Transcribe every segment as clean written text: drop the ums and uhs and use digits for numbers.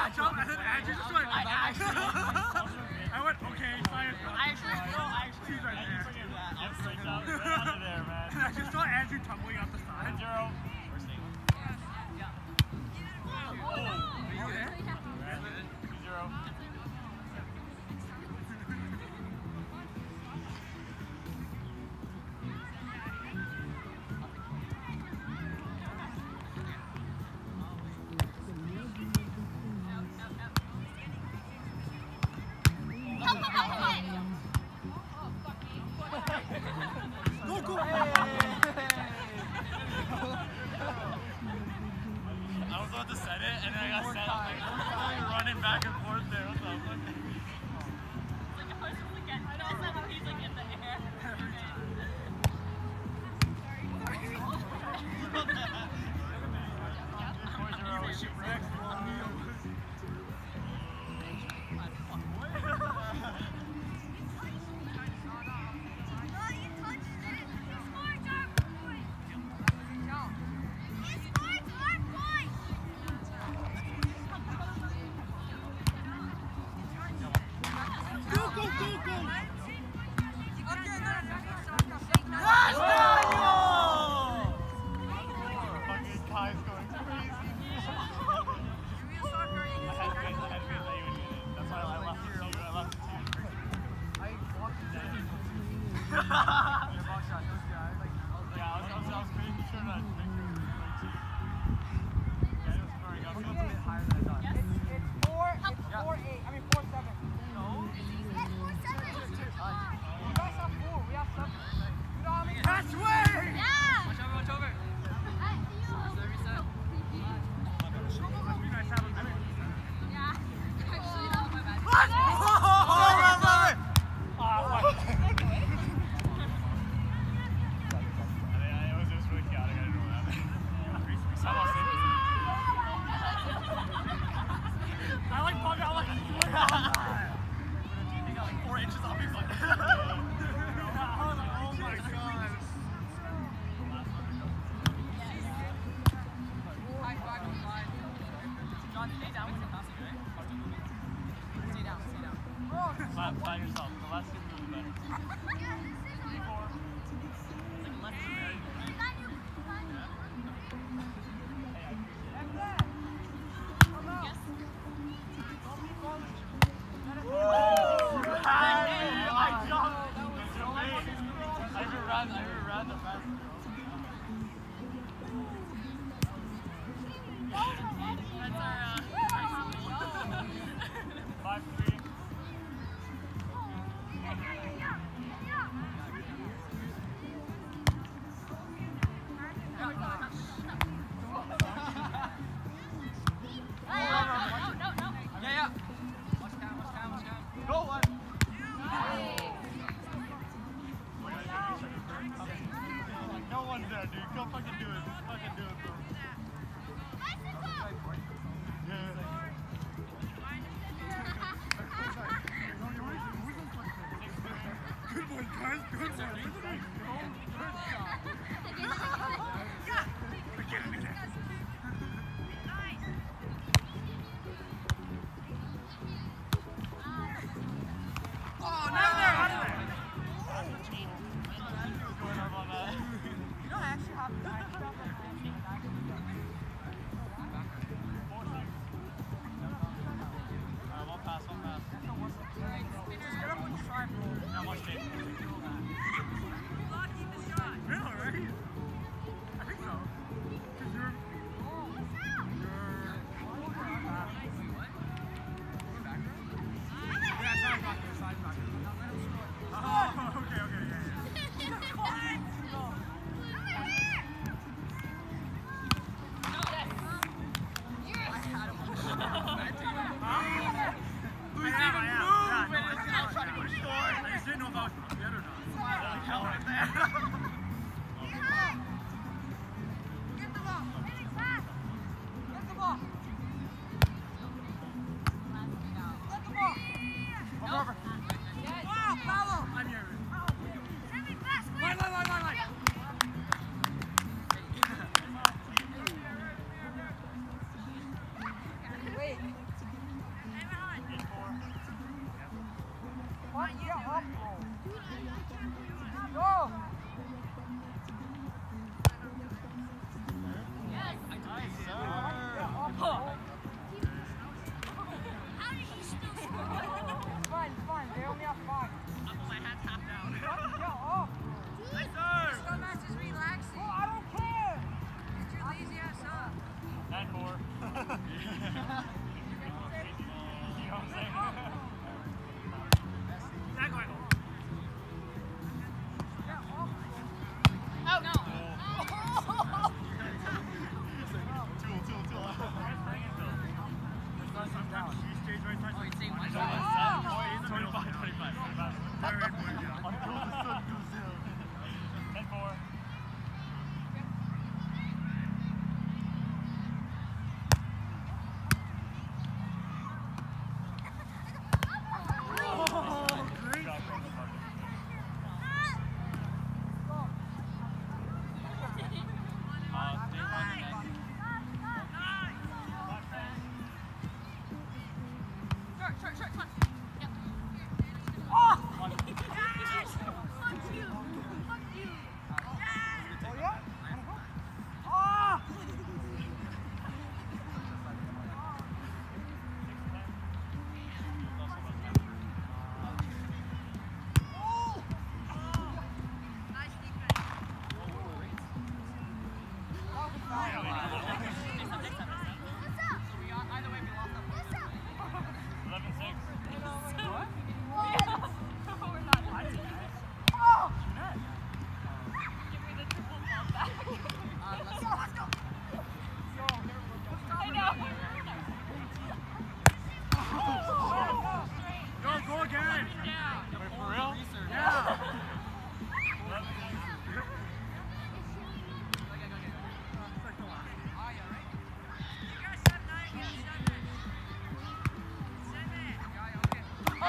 jumped and then Andrew just went, I went, okay, fine. I actually, She's right there. I'm straight out of there, man. And I just saw Andrew tumbling off the side. 0. Oh, are you there? 0. Go! I was about to set it, and then I got set. I'm like, running back and forth there. What's up? He's like in the air. Find yourself. The last two moves better. 3, 4. I the fast. 5-3.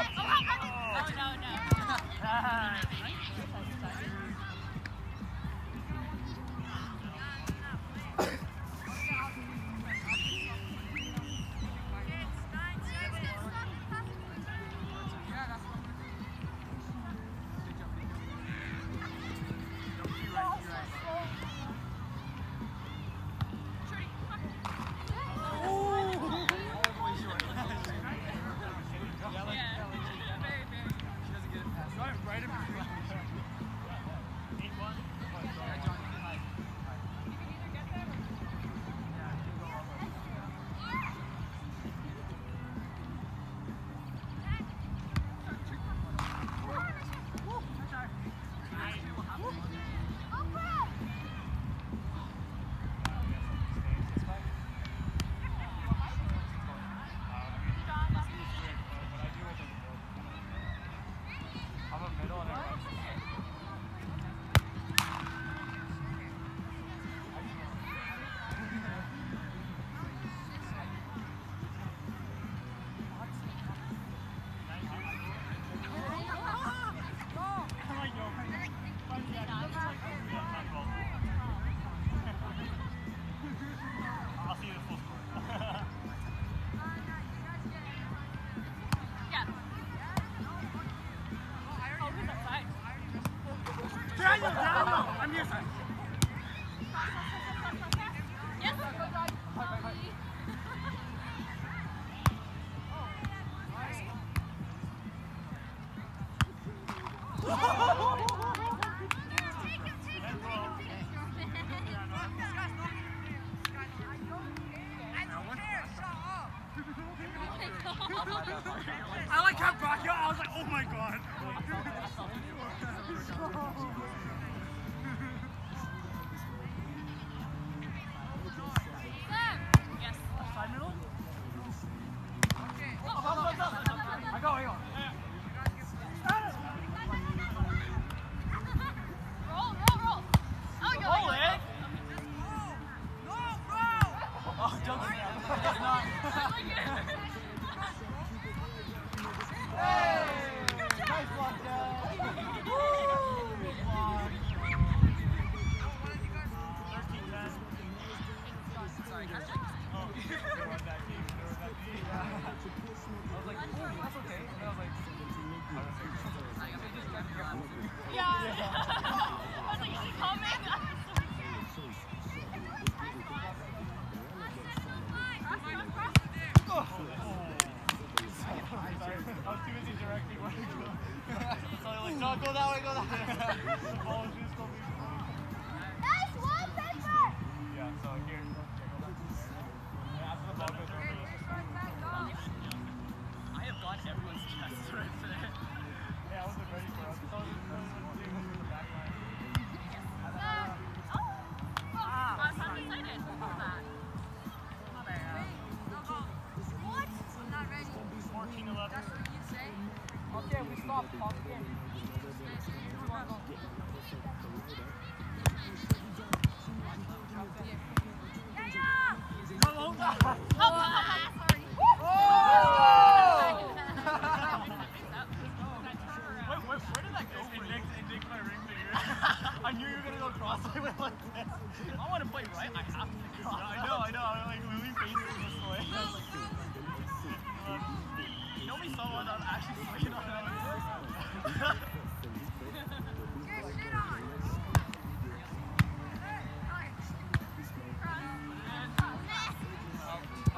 Daniel, I'm here. Yes. I like how Brock, I was like, oh my god. Yes. Side middle? I go. Roll. Oh, you're Roll like, it. Oh, don't say that. It's not. Nice block, Dad. Good block. 13-10. Sorry, catch it. Oh, they won that game. I was like, oh, that's okay. And I was like, Yeah. I was like, is he coming? I was too busy directing where to go. So they're like, no, go that way, go that way. The ball is just going. Nice wallpaper! Yeah, so here. Yeah, after the ball goes over, let's just I have got everyone's chest right today. yeah, I wasn't ready for it. I thought it was the back line. I'm excited for that. What? I'm not ready. 14-11. That's what you say. Okay, we stopped talking. Where did that go? It nicked my ring finger. I knew you were going to go cross. I went like this. I want to play right. I have to cross. I know. I'm like, moving faces this way. Nobody saw what I was actually swinging on that. Get shit on. Nice.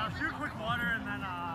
shoot quick water and then